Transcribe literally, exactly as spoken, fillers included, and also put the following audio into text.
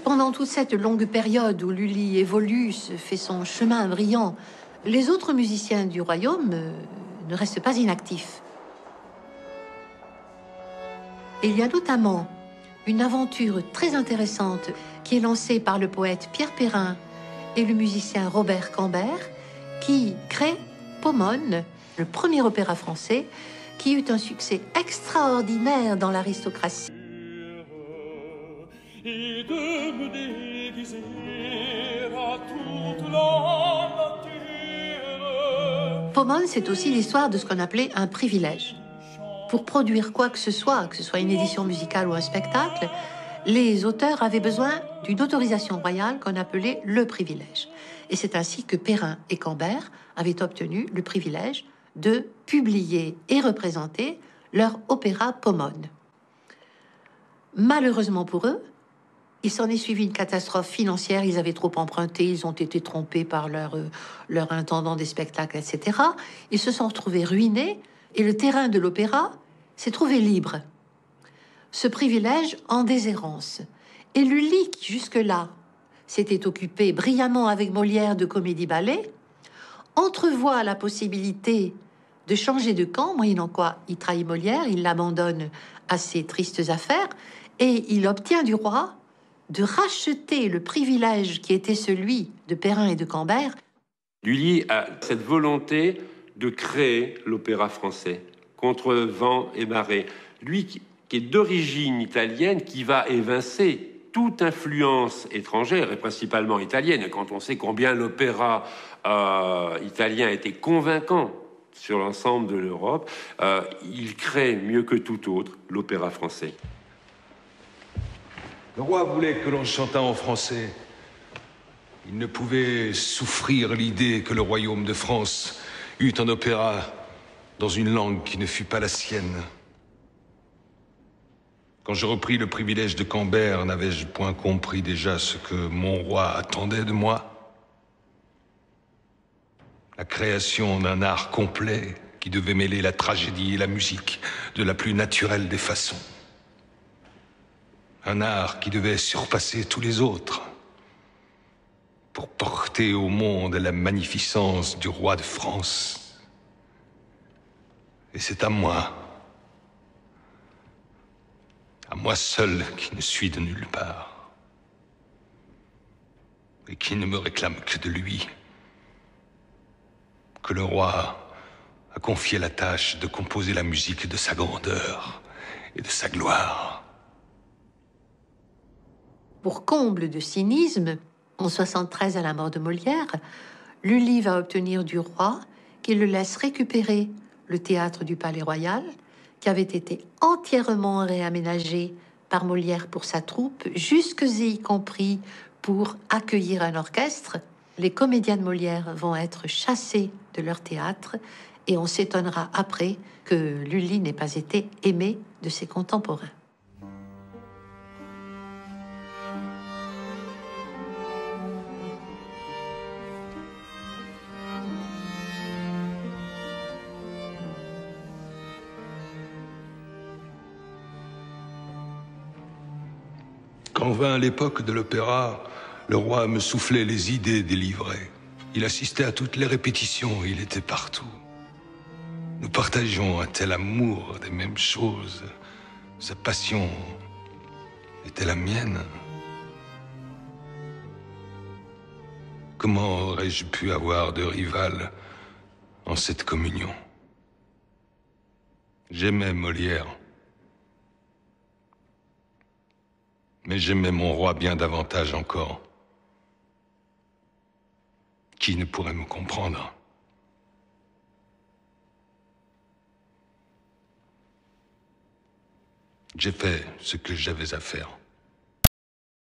Pendant toute cette longue période où Lully évolue, se fait son chemin brillant, les autres musiciens du royaume euh, ne restent pas inactifs. Et il y a notamment une aventure très intéressante qui est lancée par le poète Pierre Perrin et le musicien Robert Cambert, qui créent Pomone, le premier opéra français, qui eut un succès extraordinaire dans l'aristocratie. Et de me déguiser à toute la nature. Pomone, c'est aussi l'histoire de ce qu'on appelait un privilège. Pour produire quoi que ce soit, que ce soit une édition musicale ou un spectacle, les auteurs avaient besoin d'une autorisation royale qu'on appelait le privilège. Et c'est ainsi que Perrin et Cambert avaient obtenu le privilège de publier et représenter leur opéra Pomone. Malheureusement pour eux, il s'en est suivi une catastrophe financière. Ils avaient trop emprunté, ils ont été trompés par leur, euh, leur intendant des spectacles, et cetera. Ils se sont retrouvés ruinés et le terrain de l'opéra s'est trouvé libre. Ce privilège en déshérence. Et Lully, qui jusque-là s'était occupé brillamment avec Molière de comédie-ballet, entrevoit la possibilité de changer de camp, moyennant quoi il trahit Molière, il l'abandonne à ses tristes affaires, et il obtient du roi de racheter le privilège qui était celui de Perrin et de Cambert. Lully a cette volonté de créer l'opéra français, contre vent et marée. Lui qui, qui est d'origine italienne, qui va évincer toute influence étrangère, et principalement italienne. Et quand on sait combien l'opéra euh, italien était convaincant sur l'ensemble de l'Europe, euh, il crée mieux que tout autre l'opéra français. Le roi voulait que l'on chantât en français. Il ne pouvait souffrir l'idée que le royaume de France eût un opéra dans une langue qui ne fût pas la sienne. Quand je repris le privilège de Cambert, n'avais-je point compris déjà ce que mon roi attendait de moi? La création d'un art complet qui devait mêler la tragédie et la musique de la plus naturelle des façons. Un art qui devait surpasser tous les autres pour porter au monde la magnificence du roi de France. Et c'est à moi, à moi seul qui ne suis de nulle part et qui ne me réclame que de lui, que le roi a confié la tâche de composer la musique de sa grandeur et de sa gloire. Pour comble de cynisme, en soixante-treize, à la mort de Molière, Lully va obtenir du roi qu'il le laisse récupérer le théâtre du Palais Royal, qui avait été entièrement réaménagé par Molière pour sa troupe, jusque et y compris pour accueillir un orchestre. Les comédiens de Molière vont être chassés de leur théâtre et on s'étonnera après que Lully n'ait pas été aimé de ses contemporains. Quand vint l'époque de l'opéra, le roi me soufflait les idées délivrées. Il assistait à toutes les répétitions, il était partout. Nous partagions un tel amour des mêmes choses. Sa passion était la mienne. Comment aurais-je pu avoir de rival en cette communion? J'aimais Molière. Mais j'aimais mon roi bien davantage encore. Qui ne pourrait me comprendre? J'ai fait ce que j'avais à faire.